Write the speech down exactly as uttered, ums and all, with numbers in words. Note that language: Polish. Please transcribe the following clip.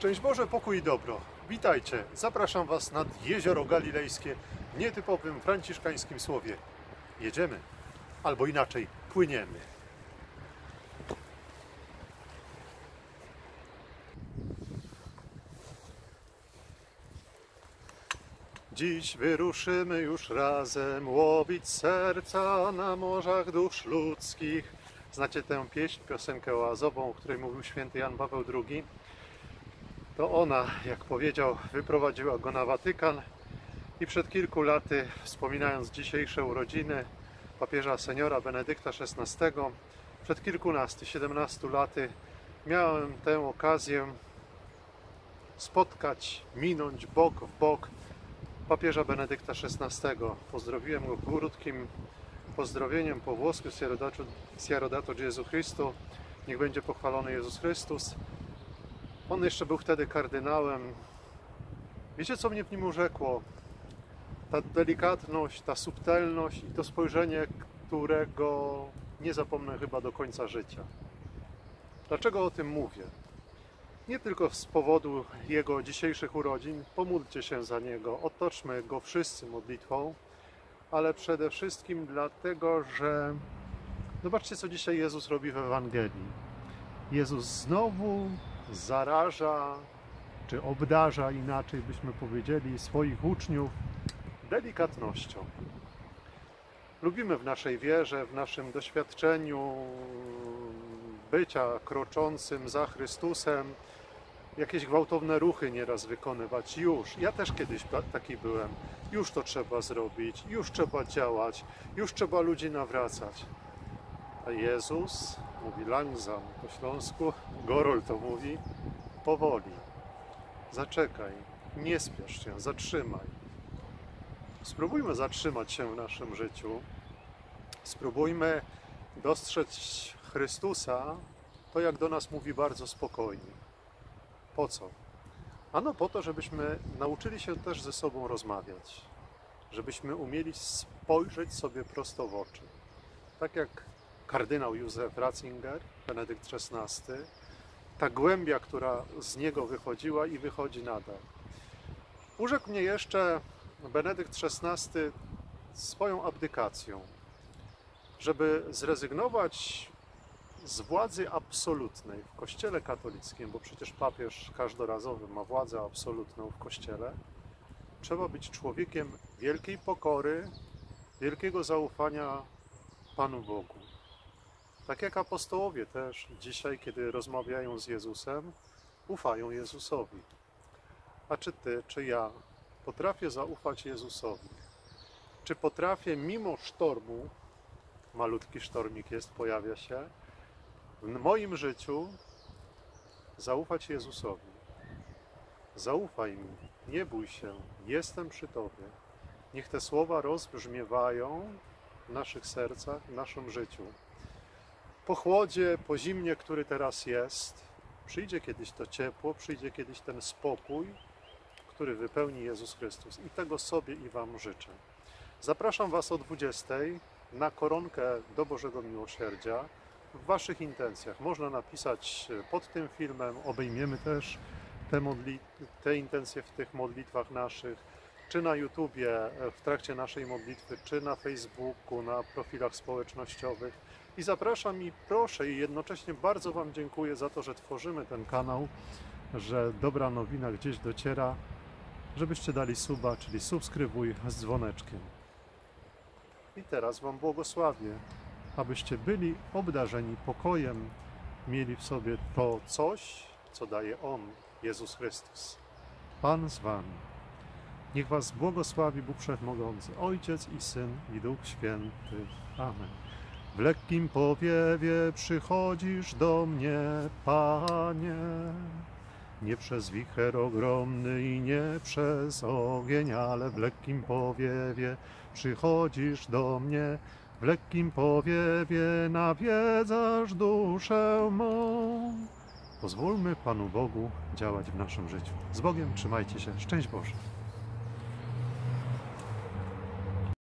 Szczęść Boże, pokój i dobro. Witajcie, zapraszam Was nad Jezioro Galilejskie w nietypowym franciszkańskim słowie. Jedziemy, albo inaczej, płyniemy. Dziś wyruszymy już razem łowić serca na morzach dusz ludzkich. Znacie tę pieśń, piosenkę oazową, o której mówił święty Jan Paweł drugi? To ona, jak powiedział, wyprowadziła go na Watykan i przed kilku laty, wspominając dzisiejsze urodziny papieża seniora Benedykta szesnastego, przed kilkunastu, siedemnastu laty miałem tę okazję spotkać, minąć bok w bok papieża Benedykta szesnastego. Pozdrowiłem go krótkim pozdrowieniem po włosku: Sia Rodato Gesù Christu, niech będzie pochwalony Jezus Chrystus. On jeszcze był wtedy kardynałem. Wiecie, co mnie w nim urzekło? Ta delikatność, ta subtelność i to spojrzenie, którego nie zapomnę chyba do końca życia. Dlaczego o tym mówię? Nie tylko z powodu jego dzisiejszych urodzin, pomódlcie się za niego, otoczmy go wszyscy modlitwą, ale przede wszystkim dlatego, że zobaczcie, co dzisiaj Jezus robi w Ewangelii. Jezus znowu zaraża, czy obdarza, inaczej byśmy powiedzieli, swoich uczniów delikatnością. Lubimy w naszej wierze, w naszym doświadczeniu bycia kroczącym za Chrystusem jakieś gwałtowne ruchy nieraz wykonywać. Już, ja też kiedyś taki byłem. Już to trzeba zrobić, już trzeba działać, już trzeba ludzi nawracać. A Jezus mówi langsam po śląsku, Gorol to mówi, powoli. Zaczekaj, nie spiesz się, zatrzymaj. Spróbujmy zatrzymać się w naszym życiu. Spróbujmy dostrzec Chrystusa, to jak do nas mówi, bardzo spokojnie. Po co? Ano po to, żebyśmy nauczyli się też ze sobą rozmawiać. Żebyśmy umieli spojrzeć sobie prosto w oczy. Tak jak kardynał Józef Ratzinger, Benedykt szesnasty, ta głębia, która z niego wychodziła i wychodzi nadal. Urzekł mnie jeszcze Benedykt szesnasty swoją abdykacją, żeby zrezygnować z władzy absolutnej w Kościele katolickim, bo przecież papież każdorazowy ma władzę absolutną w Kościele. Trzeba być człowiekiem wielkiej pokory, wielkiego zaufania Panu Bogu. Tak jak apostołowie też dzisiaj, kiedy rozmawiają z Jezusem, ufają Jezusowi. A czy ty, czy ja potrafię zaufać Jezusowi? Czy potrafię mimo sztormu, malutki sztormik jest, pojawia się, w moim życiu zaufać Jezusowi? Zaufaj mi, nie bój się, jestem przy Tobie. Niech te słowa rozbrzmiewają w naszych sercach, w naszym życiu. Po chłodzie, po zimnie, który teraz jest, przyjdzie kiedyś to ciepło, przyjdzie kiedyś ten spokój, który wypełni Jezus Chrystus. I tego sobie i Wam życzę. Zapraszam Was o dwudziestej na koronkę do Bożego Miłosierdzia. W Waszych intencjach można napisać pod tym filmem, obejmiemy też te, modli- te intencje w tych modlitwach naszych, czy na YouTubie w trakcie naszej modlitwy, czy na Facebooku, na profilach społecznościowych. I zapraszam i proszę i jednocześnie bardzo Wam dziękuję za to, że tworzymy ten kanał, że dobra nowina gdzieś dociera, żebyście dali suba, czyli subskrybuj z dzwoneczkiem. I teraz Wam błogosławię, abyście byli obdarzeni pokojem, mieli w sobie to coś, co daje On, Jezus Chrystus. Pan z Wami. Niech Was błogosławi Bóg Wszechmogący, Ojciec i Syn i Duch Święty. Amen. W lekkim powiewie przychodzisz do mnie, Panie, nie przez wicher ogromny i nie przez ogień, ale w lekkim powiewie przychodzisz do mnie, w lekkim powiewie nawiedzasz duszę mą. Pozwólmy Panu Bogu działać w naszym życiu. Z Bogiem, trzymajcie się, szczęść Boże.